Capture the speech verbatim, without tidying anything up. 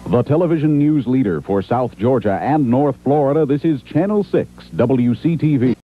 The television news leader for South Georgia and North Florida, this is Channel six W C T V.